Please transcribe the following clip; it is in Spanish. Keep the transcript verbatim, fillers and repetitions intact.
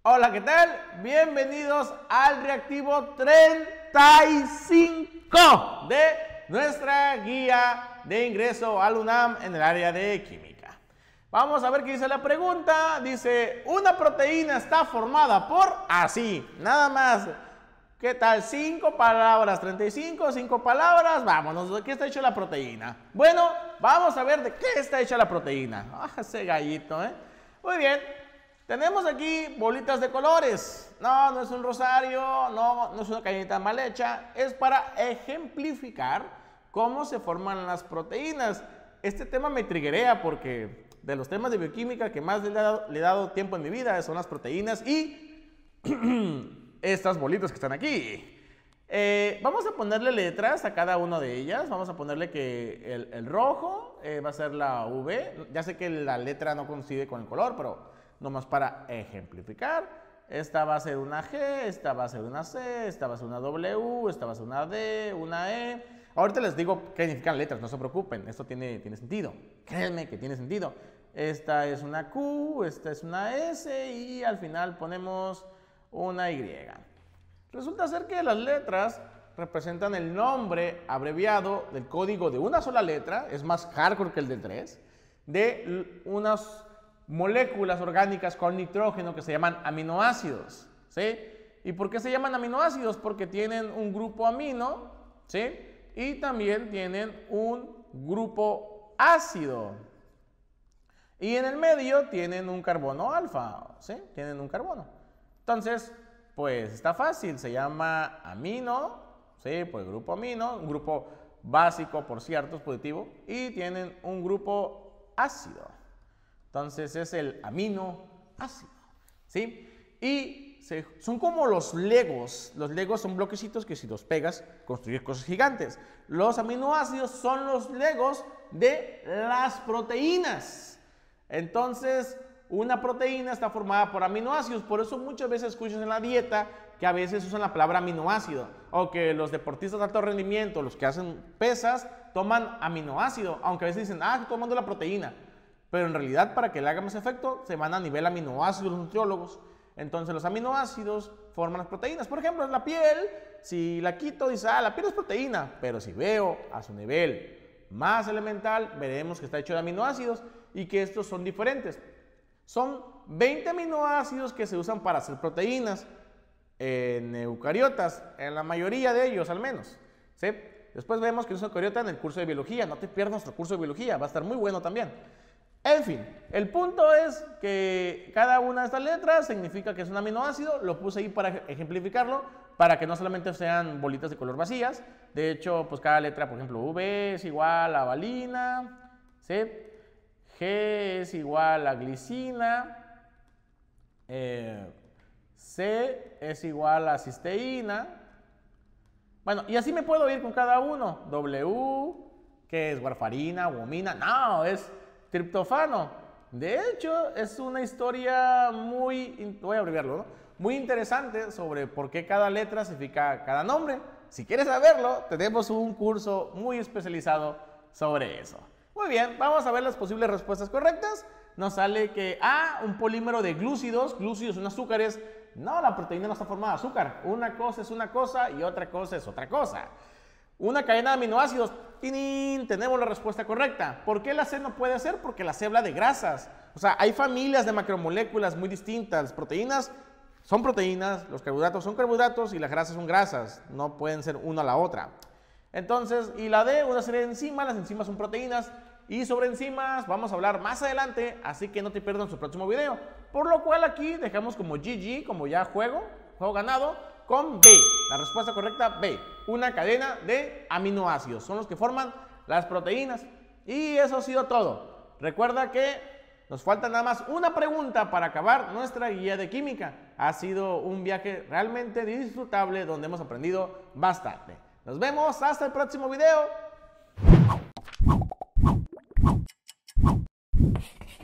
Hola, ¿qué tal? Bienvenidos al reactivo treinta y cinco de nuestra guía de ingreso al UNAM en el área de química. Vamos a ver qué dice la pregunta. Dice, una proteína está formada por así, nada más. ¿Qué tal? Cinco palabras, treinta y cinco, cinco palabras. Vámonos, ¿de qué está hecha la proteína? Bueno, vamos a ver de qué está hecha la proteína. Ah, ese gallito, ¿eh? Muy bien. Tenemos aquí bolitas de colores. No, no es un rosario, no, no es una cadenita mal hecha. Es para ejemplificar cómo se forman las proteínas. Este tema me triguea porque de los temas de bioquímica que más le he dado, le he dado tiempo en mi vida son las proteínas y estas bolitas que están aquí. Eh, vamos a ponerle letras a cada una de ellas. Vamos a ponerle que el, el rojo eh, va a ser la V. Ya sé que la letra no coincide con el color, pero nomás para ejemplificar. Esta va a ser una G, esta va a ser una C, esta va a ser una W, esta va a ser una D, una E. Ahorita les digo qué significan letras, no se preocupen, esto tiene, tiene sentido. Créanme que tiene sentido. Esta es una Q, esta es una S y al final ponemos una Y. Resulta ser que las letras representan el nombre abreviado del código de una sola letra, es más hardcore que el de tres, de unas moléculas orgánicas con nitrógeno que se llaman aminoácidos, ¿sí? ¿Y por qué se llaman aminoácidos? Porque tienen un grupo amino, ¿sí? Y también tienen un grupo ácido. Y en el medio tienen un carbono alfa, ¿sí? Tienen un carbono. Entonces, pues está fácil, se llama amino, ¿sí? Por el grupo amino, un grupo básico, por cierto, es positivo, y tienen un grupo ácido. Entonces es el aminoácido, ¿sí? Y se, son como los legos. Los legos son bloquecitos que si los pegas construyes cosas gigantes. Los aminoácidos son los legos de las proteínas. Entonces una proteína está formada por aminoácidos. Por eso muchas veces escuchas en la dieta que a veces usan la palabra aminoácido. O que los deportistas de alto rendimiento, los que hacen pesas, toman aminoácido. Aunque a veces dicen, ah, estoy tomando la proteína. Pero en realidad, para que le haga más efecto, se van a nivel aminoácidos los nutriólogos. Entonces, los aminoácidos forman las proteínas. Por ejemplo, en la piel, si la quito, dice, ah, la piel es proteína. Pero si veo a su nivel más elemental, veremos que está hecho de aminoácidos y que estos son diferentes. Son veinte aminoácidos que se usan para hacer proteínas en eucariotas, en la mayoría de ellos al menos, ¿sí? Después vemos que es eucariota en el curso de biología. No te pierdas nuestro curso de biología, va a estar muy bueno también. En fin, el punto es que cada una de estas letras significa que es un aminoácido. Lo puse ahí para ejemplificarlo, para que no solamente sean bolitas de color vacías. De hecho, pues cada letra, por ejemplo, V es igual a valina, ¿sí? G es igual a glicina, eh, C es igual a cisteína. Bueno, y así me puedo ir con cada uno. W, que es warfarina, guamina. No, es triptofano. De hecho, es una historia muy, voy a abreviarlo, ¿no? Muy interesante sobre por qué cada letra significa cada nombre. Si quieres saberlo, tenemos un curso muy especializado sobre eso. Muy bien, vamos a ver las posibles respuestas correctas. Nos sale que A, un polímero de glúcidos. Glúcidos son azúcares. No, la proteína no está formada de azúcar. Una cosa es una cosa y otra cosa es otra cosa. Una cadena de aminoácidos. ¡Tinín! Tenemos la respuesta correcta. ¿Por qué la C no puede ser? Porque la C habla de grasas. O sea, hay familias de macromoléculas muy distintas. Las proteínas son proteínas, los carbohidratos son carbohidratos y las grasas son grasas. No pueden ser una a la otra. Entonces, y la D, una serie de enzimas. Las enzimas son proteínas. Y sobre enzimas vamos a hablar más adelante, así que no te pierdas su próximo video. Por lo cual aquí dejamos como G G, como ya juego, juego ganado, con B. La respuesta correcta, B. Una cadena de aminoácidos. Son los que forman las proteínas. Y eso ha sido todo. Recuerda que nos falta nada más una pregunta para acabar nuestra guía de química. Ha sido un viaje realmente disfrutable donde hemos aprendido bastante. Nos vemos hasta el próximo video.